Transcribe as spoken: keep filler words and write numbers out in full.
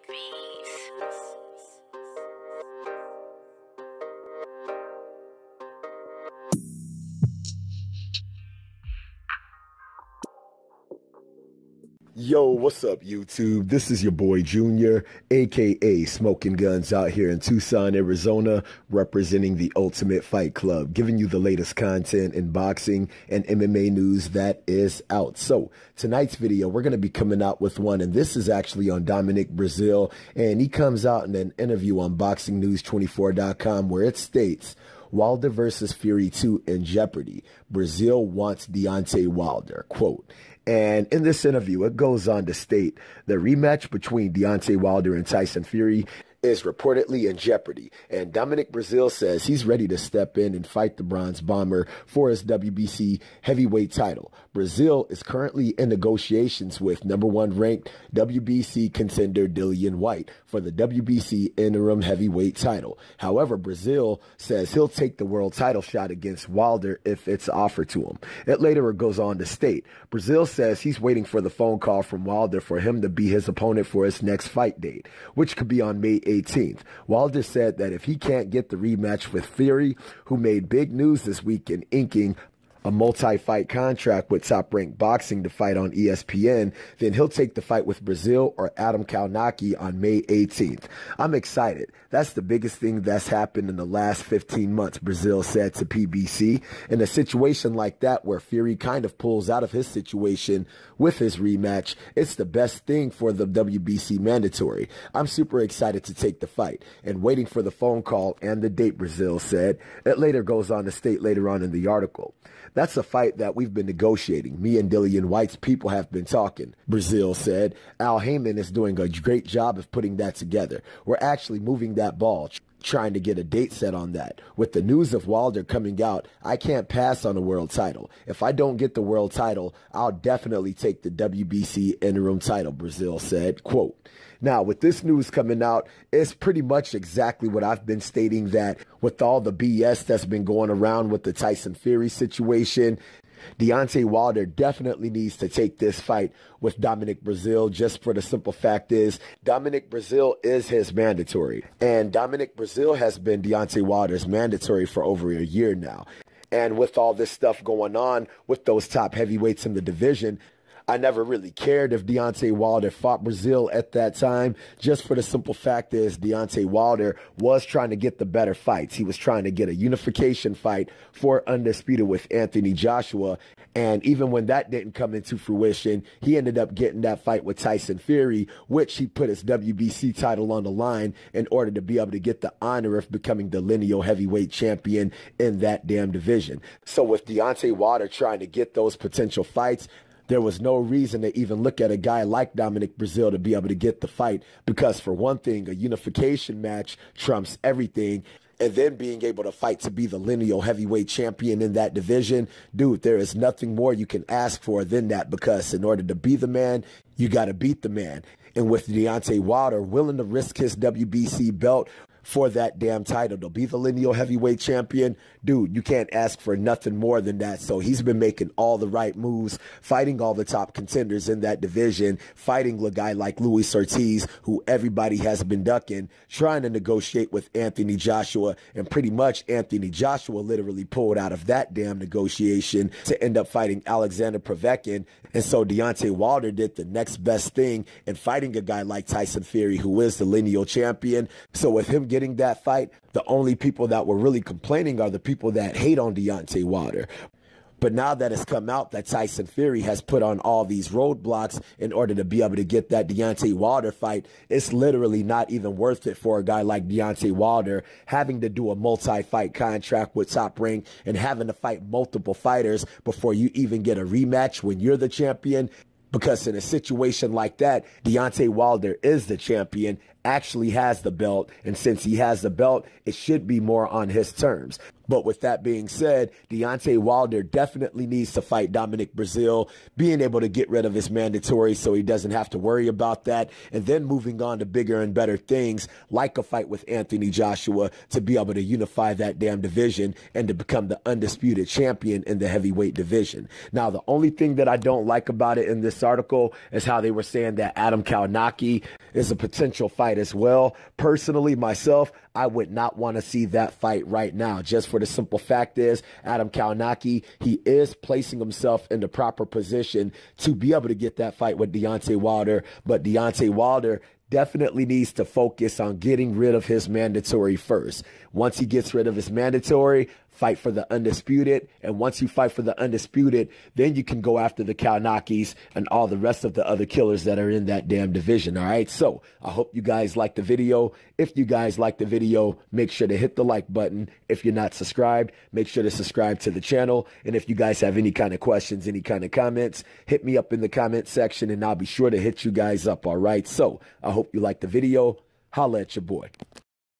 Bees. Yo, what's up, YouTube? This is your boy Junior, aka Smoking Guns, out here in Tucson, Arizona, representing the Ultimate Fight Club, giving you the latest content in boxing and M M A news that is out. So tonight's video, we're going to be coming out with one, and this is actually on Dominic Breazeale, and he comes out in an interview on boxing news twenty-four dot com where it states, Wilder versus Fury two in jeopardy. Breazeale wants Deontay Wilder. Quote. And in this interview, it goes on to state the rematch between Deontay Wilder and Tyson Fury is reportedly in jeopardy, and Dominic Breazeale says he's ready to step in and fight the Bronze Bomber for his W B C heavyweight title. Breazeale is currently in negotiations with number one ranked W B C contender DILLIAN WHYTE for the W B C interim heavyweight title. However, Breazeale says he'll take the world title shot against Wilder if it's offered to him. It later goes on to state, Breazeale says he's waiting for the phone call from Wilder for him to be his opponent for his next fight date, which could be on May eighteenth. Wilder said that if he can't get the rematch with Fury, who made big news this week in inking a multi-fight contract with Top Rank Boxing to fight on E S P N, then he'll take the fight with Breazeale or Adam Kalnacki on May eighteenth. I'm excited. That's the biggest thing that's happened in the last fifteen months, Breazeale said to P B C. In a situation like that where Fury kind of pulls out of his situation with his rematch, it's the best thing for the W B C mandatory. I'm super excited to take the fight and waiting for the phone call and the date, Breazeale said. It later goes on to state later on in the article, that's a fight that we've been negotiating. Me and Dillian White's people have been talking, Breazeale said. Al Heyman is doing a great job of putting that together. We're actually moving that ball, trying to get a date set on that. With the news of Wilder coming out, I can't pass on a world title. If I don't get the world title, I'll definitely take the W B C interim title, Breazeale said. Quote, now, with this news coming out, it's pretty much exactly what I've been stating, that with all the B S that's been going around with the Tyson Fury situation, Deontay Wilder definitely needs to take this fight with Dominic Breazeale, just for the simple fact is Dominic Breazeale is his mandatory. And Dominic Breazeale has been Deontay Wilder's mandatory for over a year now. And with all this stuff going on with those top heavyweights in the division, I never really cared if Deontay Wilder fought Breazeale at that time, just for the simple fact is Deontay Wilder was trying to get the better fights. He was trying to get a unification fight for Undisputed with Anthony Joshua, and even when that didn't come into fruition, he ended up getting that fight with Tyson Fury, which he put his W B C title on the line in order to be able to get the honor of becoming the lineal heavyweight champion in that damn division. So with Deontay Wilder trying to get those potential fights, there was no reason to even look at a guy like Dominic Breazeale to be able to get the fight, because for one thing, a unification match trumps everything. And then being able to fight to be the lineal heavyweight champion in that division, dude, there is nothing more you can ask for than that, because in order to be the man, you got to beat the man. And with Deontay Wilder willing to risk his W B C belt for that damn title to be the lineal heavyweight champion, dude, you can't ask for nothing more than that. So he's been making all the right moves, fighting all the top contenders in that division, fighting a guy like Luis Ortiz, who everybody has been ducking, trying to negotiate with Anthony Joshua, and pretty much Anthony Joshua literally pulled out of that damn negotiation to end up fighting Alexander Povetkin. And so Deontay Wilder did the next best thing in fighting a guy like Tyson Fury, who is the lineal champion. So with him getting Getting that fight, the only people that were really complaining are the people that hate on Deontay Wilder. But now that it's come out that Tyson Fury has put on all these roadblocks in order to be able to get that Deontay Wilder fight, it's literally not even worth it for a guy like Deontay Wilder having to do a multi-fight contract with Top Rank and having to fight multiple fighters before you even get a rematch when you're the champion. Because in a situation like that, Deontay Wilder is the champion actually has the belt. And since he has the belt, it should be more on his terms. But with that being said, Deontay Wilder definitely needs to fight Dominic Breazeale, being able to get rid of his mandatory so he doesn't have to worry about that. And then moving on to bigger and better things like a fight with Anthony Joshua to be able to unify that damn division and to become the undisputed champion in the heavyweight division. Now, the only thing that I don't like about it in this article is how they were saying that Adam Kownacki is a potential fight as well. Personally, myself, I would not want to see that fight right now. Just for the simple fact is, Adam Kownacki, he is placing himself in the proper position to be able to get that fight with Deontay Wilder. But Deontay Wilder definitely needs to focus on getting rid of his mandatory first. Once he gets rid of his mandatory, fight for the undisputed. And once you fight for the undisputed, then you can go after the Kownackis and all the rest of the other killers that are in that damn division. All right. So I hope you guys like the video. If you guys like the video, make sure to hit the like button. If you're not subscribed, make sure to subscribe to the channel. And if you guys have any kind of questions, any kind of comments, hit me up in the comment section and I'll be sure to hit you guys up. All right. So I hope you like the video. Holla at your boy.